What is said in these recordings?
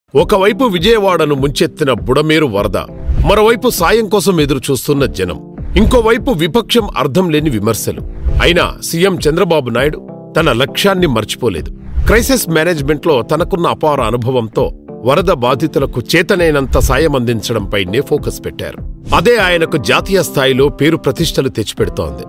ఒకవైపు విజయవాడను ముంచెత్తిన బుడమేరు వరద, మరోవైపు సాయం కోసం ఎదురుచూస్తున్న జనం, ఇంకోవైపు విపక్షం అర్థం లేని విమర్శలు. అయినా సీఎం చంద్రబాబు నాయుడు తన లక్ష్యాన్ని మర్చిపోలేదు. క్రైసిస్ మేనేజ్మెంట్లో తనకున్న అపార అనుభవంతో వరద బాధితులకు చేతనైనంత సాయం అందించడంపైనే ఫోకస్ పెట్టారు. అదే ఆయనకు జాతీయ స్థాయిలో పేరు ప్రతిష్టలు తెచ్చిపెడుతోంది.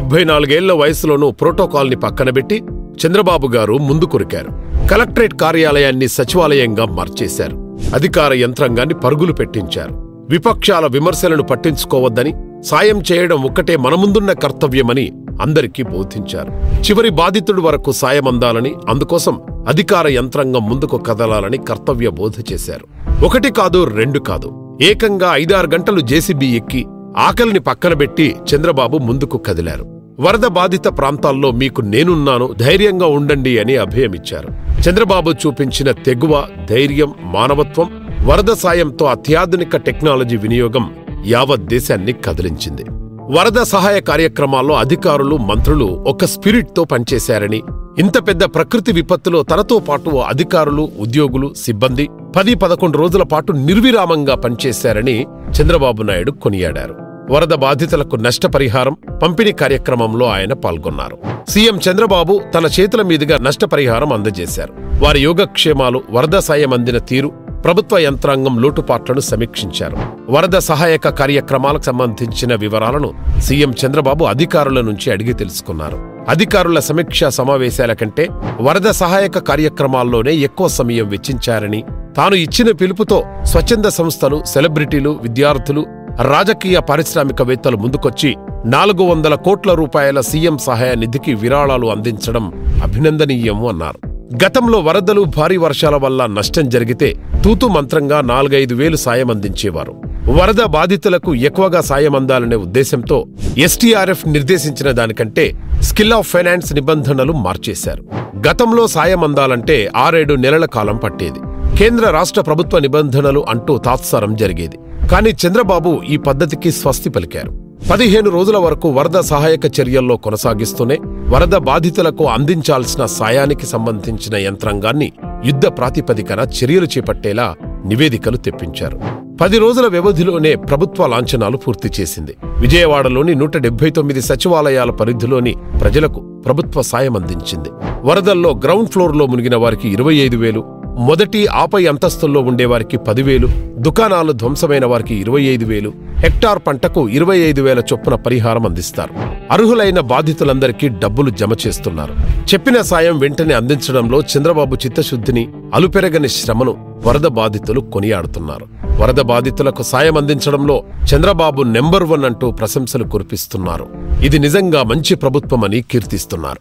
74 ఏళ్ల వయసులోనూ ప్రోటోకాల్ని పక్కనబెట్టి చంద్రబాబు గారు ముందు కొరికారు. కలెక్టరేట్ కార్యాలయాన్ని సచివాలయంగా మార్చేశారు. అధికార యంత్రాంగాన్ని పరుగులు పెట్టించారు. విపక్షాల విమర్శలను పట్టించుకోవద్దని, సాయం చేయడం ఒక్కటే మన ముందున్న కర్తవ్యమని అందరికీ బోధించారు. చివరి బాధితుడి వరకు సాయం అందాలని, అందుకోసం అధికార యంత్రాంగం ముందుకు కదలాలని కర్తవ్య బోధ చేశారు. 1 కాదు 2 కాదు, ఏకంగా 5-6 గంటలు జేసీబీ ఎక్కి ఆకలిని పక్కనబెట్టి చంద్రబాబు ముందుకు కదిలారు. వరద బాధిత ప్రాంతాల్లో మీకు నేనున్నాను, ధైర్యంగా ఉండండి అని అభయమిచ్చారు. చంద్రబాబు చూపించిన తెగువ, ధైర్యం, మానవత్వం, వరద సాయంతో అత్యాధునిక టెక్నాలజీ వినియోగం యావత్ దేశాన్ని కదిలించింది. వరద సహాయ కార్యక్రమాల్లో అధికారులు, మంత్రులు ఒక స్పిరిట్తో పనిచేశారని, ఇంత పెద్ద ప్రకృతి విపత్తులో తనతో పాటు అధికారులు, ఉద్యోగులు, సిబ్బంది 10-11 రోజుల పాటు నిర్విరామంగా పనిచేశారని చంద్రబాబు నాయుడు కొనియాడారు. వరద బాధితులకు నష్టపరిహారం పంపిణీ కార్యక్రమంలో ఆయన పాల్గొన్నారు. సీఎం చంద్రబాబు తన చేతుల మీదుగా నష్టపరిహారం అందజేశారు. వారి యోగక్షేమాలు, వరద సాయం అందిన తీరు, ప్రభుత్వ యంత్రాంగం లోటుపాట్లను సమీక్షించారు. వరద సహాయక కార్యక్రమాలకు సంబంధించిన వివరాలను సీఎం చంద్రబాబు అధికారుల నుంచి అడిగి తెలుసుకున్నారు. అధికారుల సమీక్షా సమావేశాల కంటే వరద సహాయక కార్యక్రమాల్లోనే ఎక్కువ సమయం వెచ్చించారని, తాను ఇచ్చిన పిలుపుతో స్వచ్ఛంద సంస్థలు, సెలబ్రిటీలు, విద్యార్థులు, రాజకీయ పారిశ్రామికవేత్తలు ముందుకొచ్చి 400 కోట్ల రూపాయల సీఎం సహాయ నిధికి విరాళాలు అందించడం అభినందనీయం అన్నారు. గతంలో వరదలు, భారీ వర్షాల వల్ల నష్టం జరిగితే తూతు మంత్రంగా 4-5 వేలు సాయం అందించేవారు. వరద బాధితులకు ఎక్కువగా సాయం అందాలనే ఉద్దేశంతో ఎస్టీఆర్ఎఫ్ నిర్దేశించిన దానికంటే స్కిల్ ఆఫ్ ఫైనాన్స్ నిబంధనలు మార్చేశారు. గతంలో సాయం అందాలంటే 6-7 నెలల కాలం పట్టేది. కేంద్ర రాష్ట్ర ప్రభుత్వ నిబంధనలు అంటూ తాత్సారం జరిగేది. కానీ చంద్రబాబు ఈ పద్ధతికి స్వస్తి పలికారు. 15 రోజుల వరకు వరద సహాయక చర్యల్లో కొనసాగిస్తూనే వరద బాధితులకు అందించాల్సిన సాయానికి సంబంధించిన యంత్రాంగాన్ని యుద్ధ ప్రాతిపదికన చర్యలు చేపట్టేలా నివేదికలు తెప్పించారు. 10 రోజుల వ్యవధిలోనే ప్రభుత్వ లాంఛనాలు పూర్తి చేసింది. విజయవాడలోని 179 సచివాలయాల పరిధిలోని ప్రజలకు ప్రభుత్వ సాయం అందించింది. వరదల్లో గ్రౌండ్ ఫ్లోర్లో మునిగిన వారికి 25,000, మొదటి ఆపై అంతస్తుల్లో ఉండేవారికి 10,000, దుకాణాలు ధ్వంసమైన వారికి 25,000, హెక్టార్ పంటకు 25,000 చొప్పున పరిహారం అందిస్తారు. అర్హులైన బాధితులందరికీ డబ్బులు జమ చేస్తున్నారు. చెప్పిన సాయం వెంటనే అందించడంలో చంద్రబాబు చిత్తశుద్ధిని, అలుపెరగని శ్రమను వరద బాధితులు కొనియాడుతున్నారు. వరద బాధితులకు సాయం అందించడంలో చంద్రబాబు నెంబర్ 1 అంటూ ప్రశంసలు కురిపిస్తున్నారు. ఇది నిజంగా మంచి ప్రభుత్వమని కీర్తిస్తున్నారు.